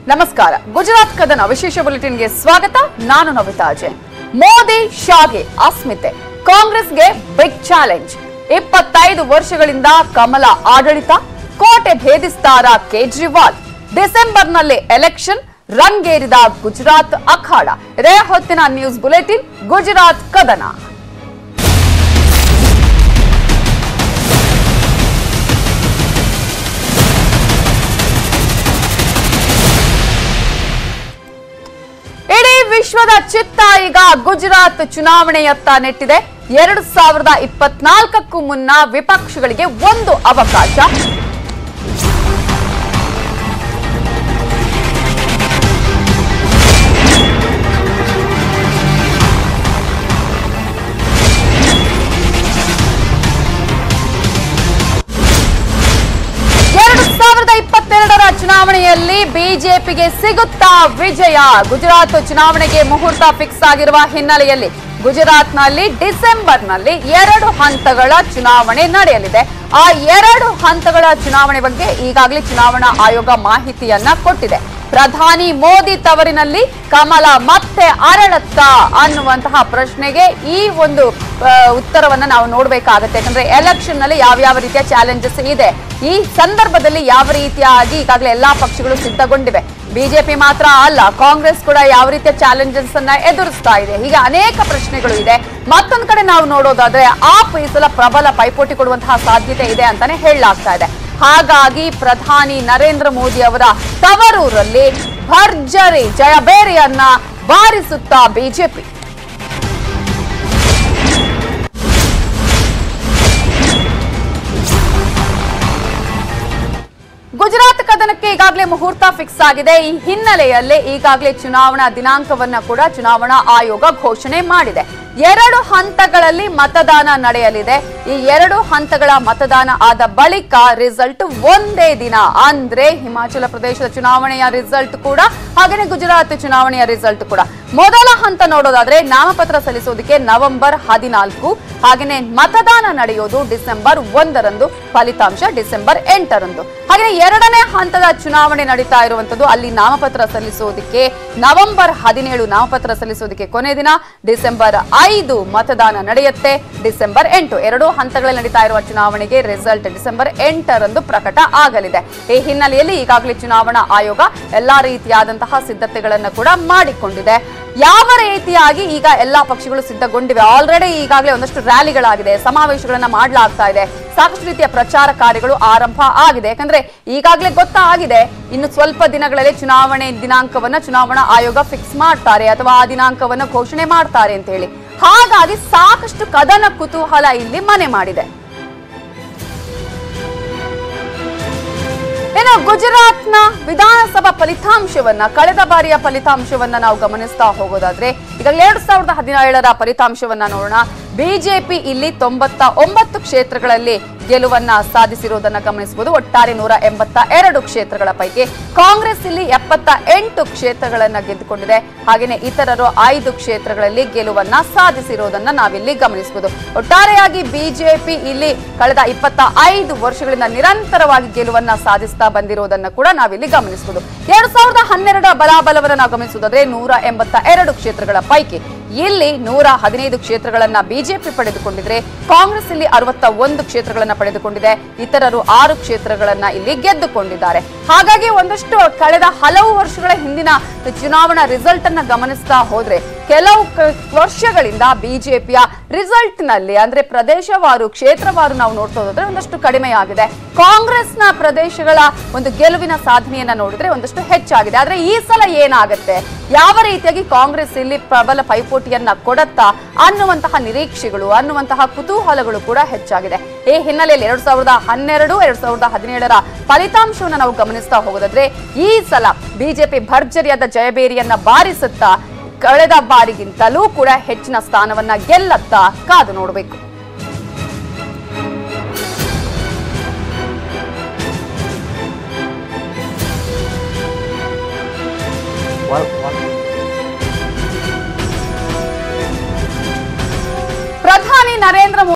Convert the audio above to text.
ನಮಸ್ಕಾರ. ಗುಜರಾತ್ ಕದನ ವಿಶೇಷ ಬುಲೆಟಿನ್ಗೆ ಸ್ವಾಗತ. ನಾನು ನವಿತಾ ಜೈನ್. ಮೋದಿ ಶಾಗೆ ಅಸ್ಮಿತೆ, ಕಾಂಗ್ರೆಸ್ಗೆ ಬಿಗ್ ಚಾಲೆಂಜ್. 25 ವರ್ಷಗಳಿಂದ ಕಮಲ ಆಡಳಿತ, ಕೋಟೆ ಭೇದಿಸ್ತಾರ ಕೇಜ್ರಿವಾಲ್. ಡಿಸೆಂಬರ್ನಲ್ಲಿ ಎಲೆಕ್ಷನ್, ರಂಗೇರಿದ ಗುಜರಾತ್ ಅಖಾಡ. ಇದೇ ಹೊತ್ತಿನ ನ್ಯೂಸ್ ಬುಲೆಟಿನ್ ಗುಜರಾತ್ ಕದನ. ಇಡೀ ವಿಶ್ವದ ಚಿತ್ತ ಈಗ ಗುಜರಾತ್ ಚುನಾವಣೆಯತ್ತ ನೆಟ್ಟಿದೆ. 2024ಕ್ಕೂ ಮುನ್ನ ವಿಪಕ್ಷಗಳಿಗೆ ಒಂದು ಅವಕಾಶ. ಚುನಾವಣೆಯಲ್ಲಿ ಬಿಜೆಪಿಗೆ ಸಿಗುತ್ತಾ ವಿಜಯ? ಗುಜರಾತ್ ಚುನಾವಣೆಗೆ ಮುಹೂರ್ತ ಫಿಕ್ಸ್ ಆಗಿರುವ ಹಿನ್ನೆಲೆಯಲ್ಲಿ ಗುಜರಾತ್ನಲ್ಲಿ ಡಿಸೆಂಬರ್ನಲ್ಲಿ 2 ಹಂತಗಳ ಚುನಾವಣೆ ನಡೆಯಲಿದೆ. ಆ 2 ಹಂತಗಳ ಚುನಾವಣೆ ಬಗ್ಗೆ ಈಗಾಗಲೇ ಚುನಾವಣಾ ಆಯೋಗ ಮಾಹಿತಿಯನ್ನ ಕೊಟ್ಟಿದೆ. ಪ್ರಧಾನಿ ಮೋದಿ ತವರಿನಲ್ಲಿ ಕಮಲ ಮತ್ತೆ ಅರಳತ್ತಾ ಅನ್ನುವಂತಹ ಪ್ರಶ್ನೆಗೆ ಈ ಒಂದು ಉತ್ತರವನ್ನ ನಾವು ನೋಡಬೇಕಾಗುತ್ತೆ. ಯಾಕಂದ್ರೆ ಎಲೆಕ್ಷನ್ ನಲ್ಲಿ ಯಾವ ರೀತಿಯ ಚಾಲೆಂಜಸ್ ಇದೆ, ಈ ಸಂದರ್ಭದಲ್ಲಿ ಯಾವ ರೀತಿಯಾಗಿ ಈಗಾಗಲೇ ಎಲ್ಲಾ ಪಕ್ಷಗಳು ಸಿದ್ಧಗೊಂಡಿವೆ. ಬಿಜೆಪಿ ಮಾತ್ರ ಅಲ್ಲ, ಕಾಂಗ್ರೆಸ್ ಕೂಡ ಯಾವ ರೀತಿಯ ಚಾಲೆಂಜಸ್ ಅನ್ನ ಎದುರಿಸ್ತಾ ಇದೆ. ಹೀಗೆ ಅನೇಕ ಪ್ರಶ್ನೆಗಳು ಇದೆ. ಮತ್ತೊಂದು ಕಡೆ ನಾವು ನೋಡೋದಾದ್ರೆ ಆಪ್ ಈ ಸಲ ಪ್ರಬಲ ಪೈಪೋಟಿ ಕೊಡುವಂತಹ ಸಾಧ್ಯತೆ ಇದೆ ಅಂತಾನೆ ಹೇಳಲಾಗ್ತಾ ಇದೆ. ಹಾಗಾಗಿ ಪ್ರಧಾನಿ ನರೇಂದ್ರ ಮೋದಿ ಅವರ ತವರೂರಲ್ಲಿ ಭರ್ಜರಿ ಜಯಬೇರಿಯನ್ನ ಬಾರಿಸುತ್ತಾ ಬಿಜೆಪಿ. ಗುಜರಾತ್ ಕದನಕ್ಕೆ ಈಗಾಗಲೇ ಮುಹೂರ್ತ ಫಿಕ್ಸ್ ಆಗಿದೆ. ಈ ಹಿನ್ನೆಲೆಯಲ್ಲಿ ಈಗಾಗಲೇ ಚುನಾವಣಾ ದಿನಾಂಕವನ್ನ ಕೂಡ ಚುನಾವಣಾ ಆಯೋಗ ಘೋಷಣೆ ಮಾಡಿದೆ. 2 ಹಂತಗಳಲ್ಲಿ ಮತದಾನ ನಡೆಯಲಿದೆ. ಈ 2 ಹಂತಗಳ ಮತದಾನ ಆದ ಬಳಿಕ ರಿಸಲ್ಟ್ ಒಂದೇ ದಿನ, ಅಂದ್ರೆ ಹಿಮಾಚಲ ಪ್ರದೇಶದ ಚುನಾವಣೆಯ ರಿಸಲ್ಟ್ ಕೂಡ ಹಾಗೇನೆ ಗುಜರಾತ್ ಚುನಾವಣೆಯ ರಿಸಲ್ಟ್ ಕೂಡ. ಮೊದಲ ಹಂತ ನೋಡೋದಾದ್ರೆ ನಾಮಪತ್ರ ಸಲ್ಲಿಸೋದಕ್ಕೆ ನವೆಂಬರ್ 14, ಹಾಗೇನೆ ಮತದಾನ ನಡೆಯೋದು ಡಿಸೆಂಬರ್ 1ರಂದು, ಫಲಿತಾಂಶ ಡಿಸೆಂಬರ್ 8ರಂದು. ಹಾಗೆ 2ನೇ ಹಂತದ ಚುನಾವಣೆ ನಡೀತಾ ಇರುವಂತದ್ದು, ಅಲ್ಲಿ ನಾಮಪತ್ರ ಸಲ್ಲಿಸೋದಕ್ಕೆ ನವೆಂಬರ್ 17 ನಾಮಪತ್ರ ಸಲ್ಲಿಸೋದಕ್ಕೆ ಕೊನೆ ದಿನ, ಡಿಸೆಂಬರ್ 5 ಮತದಾನ ನಡೆಯುತ್ತೆ, ಡಿಸೆಂಬರ್ 8. 2 ಹಂತಗಳಲ್ಲಿ ನಡೀತಾ ಇರುವ ಚುನಾವಣೆಗೆ ರಿಸಲ್ಟ್ ಡಿಸೆಂಬರ್ 8ರಂದು ಪ್ರಕಟ ಆಗಲಿದೆ. ಈ ಹಿನ್ನೆಲೆಯಲ್ಲಿ ಈಗಾಗಲೇ ಚುನಾವಣಾ ಆಯೋಗ ಎಲ್ಲಾ ರೀತಿಯಾದಂತಹ ಸಿದ್ಧತೆಗಳನ್ನು ಕೂಡ ಮಾಡಿಕೊಂಡಿದೆ. ಯಾವ ರೀತಿಯಾಗಿ ಈಗ ಎಲ್ಲಾ ಪಕ್ಷಗಳು ಸಿದ್ಧಗೊಂಡಿವೆ, ಆಲ್ರೆಡಿ ಈಗಾಗಲೇ ಒಂದಷ್ಟು ರ್ಯಾಲಿಗಳಾಗಿದೆ, ಸಮಾವೇಶಗಳನ್ನ ಮಾಡಲಾಗ್ತಾ ಇದೆ, ಸಾಕಷ್ಟು ರೀತಿಯ ಪ್ರಚಾರ ಕಾರ್ಯಗಳು ಆರಂಭ ಆಗಿದೆ. ಯಾಕಂದ್ರೆ ಈಗಾಗಲೇ ಗೊತ್ತಾಗಿದೆ, ಇನ್ನು ಸ್ವಲ್ಪ ದಿನಗಳಲ್ಲಿ ಚುನಾವಣೆ ದಿನಾಂಕವನ್ನ ಚುನಾವಣಾ ಆಯೋಗ ಫಿಕ್ಸ್ ಮಾಡ್ತಾರೆ ಅಥವಾ ಆ ದಿನಾಂಕವನ್ನ ಘೋಷಣೆ ಮಾಡ್ತಾರೆ ಅಂತ ಹೇಳಿ. ಹಾಗಾಗಿ ಸಾಕಷ್ಟು ಕದನ ಕುತೂಹಲ ಇಲ್ಲಿ ಮನೆ ಮಾಡಿದೆ. ಇನ್ನು ಗುಜರಾತ್ನ ವಿಧಾನಸಭಾ ಫಲಿತಾಂಶವನ್ನ, ಕಳೆದ ಬಾರಿಯ ಫಲಿತಾಂಶವನ್ನ ನಾವು ಗಮನಿಸ್ತಾ ಹೋಗೋದಾದ್ರೆ ಈಗಾಗಲೇ 2017ರ ಫಲಿತಾಂಶವನ್ನ ನೋಡೋಣ. ಬಿಜೆಪಿ ಇಲ್ಲಿ 99 ಕ್ಷೇತ್ರಗಳಲ್ಲಿ ಗೆಲುವನ್ನ ಸಾಧಿಸಿರುವುದನ್ನ ಗಮನಿಸಬಹುದು. ಒಟ್ಟಾರೆ 182 ಕ್ಷೇತ್ರಗಳ ಪೈಕಿ ಕಾಂಗ್ರೆಸ್ ಇಲ್ಲಿ 78 ಕ್ಷೇತ್ರಗಳನ್ನ ಗೆದ್ದುಕೊಂಡಿದೆ. ಹಾಗೆಯೇ ಇತರರು 5 ಕ್ಷೇತ್ರಗಳಲ್ಲಿ ಗೆಲುವನ್ನ ಸಾಧಿಸಿರುವುದನ್ನ ನಾವಿಲ್ಲಿ ಗಮನಿಸಬಹುದು. ಒಟ್ಟಾರೆಯಾಗಿ ಬಿಜೆಪಿ ಇಲ್ಲಿ ಕಳೆದ 25 ವರ್ಷಗಳಿಂದ ನಿರಂತರವಾಗಿ ಗೆಲುವನ್ನ ಸಾಧಿಸ್ತಾ ಬಂದಿರುವುದನ್ನ ಕೂಡ ನಾವಿಲ್ಲಿ ಗಮನಿಸಬಹುದು. 2012ರ ಬಲಾಬಲವನ್ನು ನಾವು ಗಮನಿಸುವುದಾದ್ರೆ 182 ಕ್ಷೇತ್ರಗಳ ಪೈಕಿ ಇಲ್ಲಿ 115 ಕ್ಷೇತ್ರಗಳನ್ನ ಬಿಜೆಪಿ ಪಡೆದುಕೊಂಡಿದ್ರೆ, ಕಾಂಗ್ರೆಸ್ ಇಲ್ಲಿ 61 ಕ್ಷೇತ್ರಗಳನ್ನ ಪಡೆದುಕೊಂಡಿದೆ, ಇತರರು 6 ಕ್ಷೇತ್ರಗಳನ್ನ ಇಲ್ಲಿ ಗೆದ್ದುಕೊಂಡಿದ್ದಾರೆ. ಹಾಗಾಗಿ ಒಂದಷ್ಟು ಕಳೆದ ಹಲವು ವರ್ಷಗಳ ಹಿಂದಿನ ಚುನಾವಣಾ ರಿಸಲ್ಟ್ ಅನ್ನ ಗಮನಿಸ್ತಾ ಹೋದ್ರೆ ಕೆಲವು ವರ್ಷಗಳಿಂದ ಬಿಜೆಪಿಯ ರಿಸಲ್ಟ್ ನಲ್ಲಿ, ಅಂದ್ರೆ ಪ್ರದೇಶವಾರು ಕ್ಷೇತ್ರವಾರು ನಾವು ನೋಡ್ತಾ ಹೋದ್ರೆ ಒಂದಷ್ಟು ಕಡಿಮೆಯಾಗಿದೆ. ಕಾಂಗ್ರೆಸ್ನ ಪ್ರದೇಶಗಳ ಒಂದು ಗೆಲುವಿನ ಸಾಧನೆಯನ್ನ ನೋಡಿದ್ರೆ ಒಂದಷ್ಟು ಹೆಚ್ಚಾಗಿದೆ. ಆದ್ರೆ ಈ ಸಲ ಏನಾಗುತ್ತೆ, ಯಾವ ರೀತಿಯಾಗಿ ಕಾಂಗ್ರೆಸ್ ಇಲ್ಲಿ ಪ್ರಬಲ ಪೈಪೋಟಿಯನ್ನ ಕೊಡುತ್ತಾ ಅನ್ನುವಂತಹ ನಿರೀಕ್ಷೆಗಳು, ಅನ್ನುವಂತಹ ಕುತೂಹಲಗಳು ಕೂಡ ಹೆಚ್ಚಾಗಿದೆ. ಈ ಹಿನ್ನೆಲೆಯಲ್ಲಿ 2012, 2017ರ ಫಲಿತಾಂಶವನ್ನು ನಾವು ಗಮನಿಸ್ತಾ ಹೋಗೋದಾದ್ರೆ ಈ ಸಲ ಬಿಜೆಪಿ ಭರ್ಜರಿಯಾದ ಜಯಬೇರಿಯನ್ನ ಬಾರಿಸುತ್ತಾ ಕಳೆದ ಬಾರಿಗಿಂತಲೂ ಕೂಡ ಹೆಚ್ಚಿನ ಸ್ಥಾನವನ್ನ ಗೆಲ್ಲುತ್ತಾ ಕಾದು ನೋಡಬೇಕು.